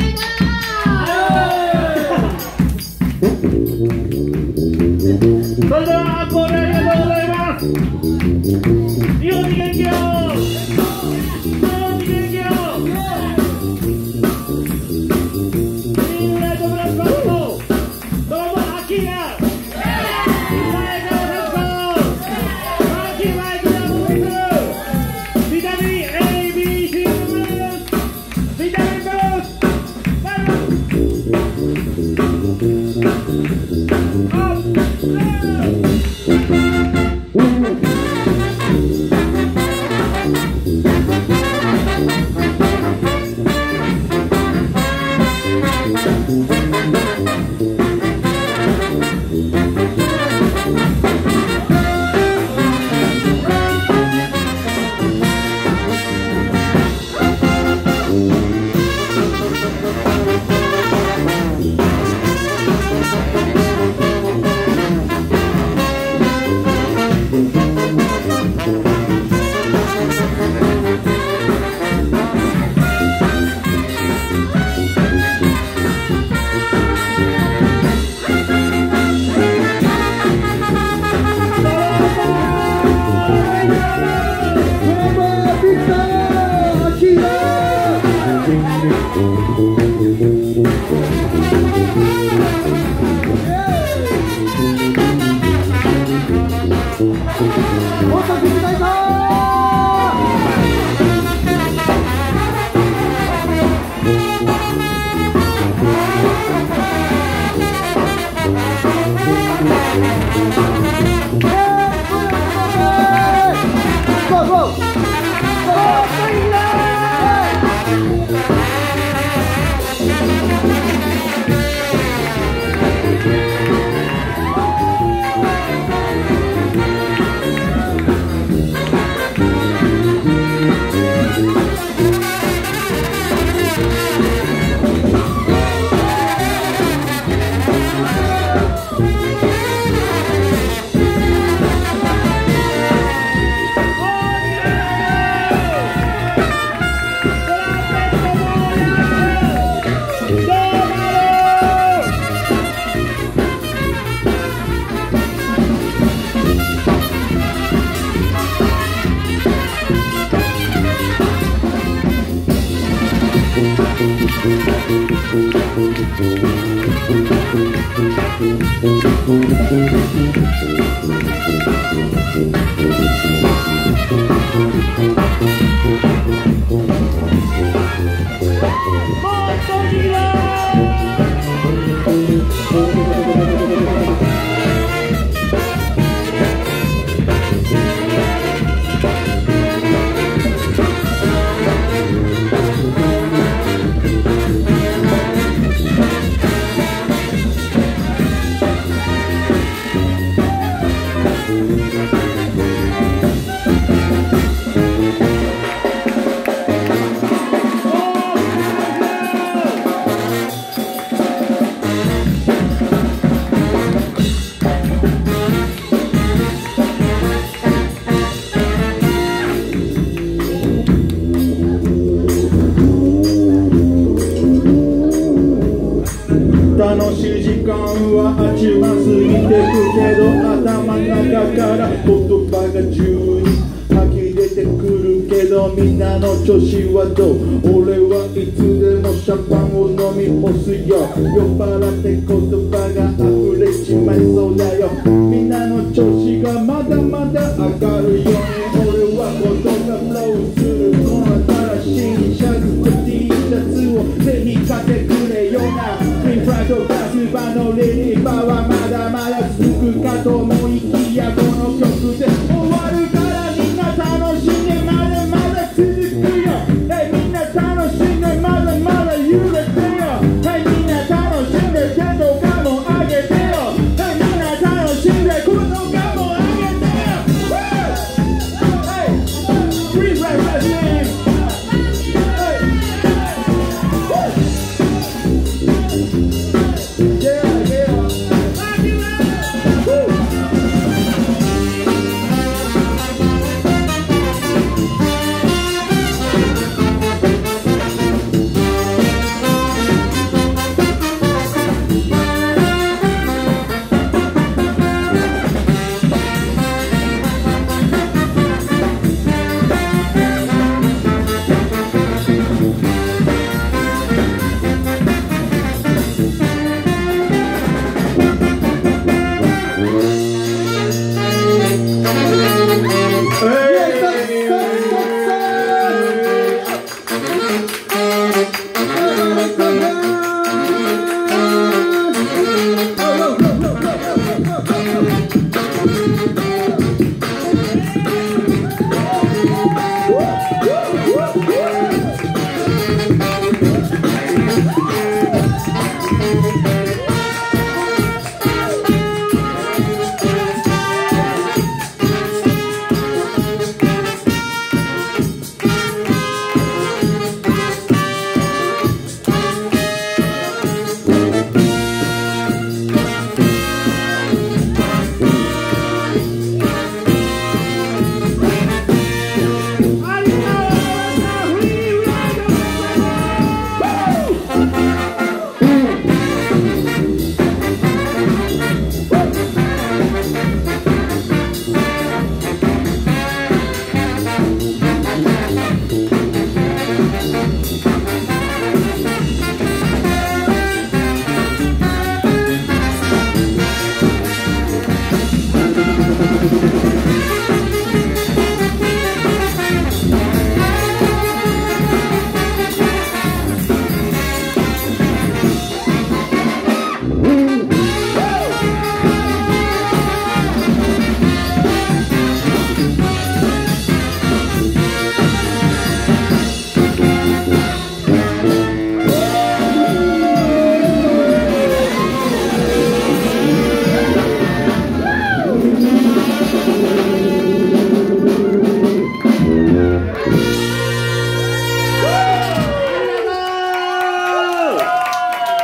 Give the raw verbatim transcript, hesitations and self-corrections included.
それではアンコールありがとうございます。日本に元気を、日本に元気を。チームライトブラックバンド、どうもアキラ、最後のラスト、アキライトダブルブルー、ビタミン A、B、C のブルース、ビタミンブルース、バイバイ。 楽しい時間はあちま過ぎてくけど頭の中から言葉が自由に吐き出てくるけどみんなの調子はどう？俺はいつでもシャンパンを飲み干すよ。酔っ払って言葉が溢れちまいそうだよ。みんなの調子がまだまだ上がるように俺は言葉フローする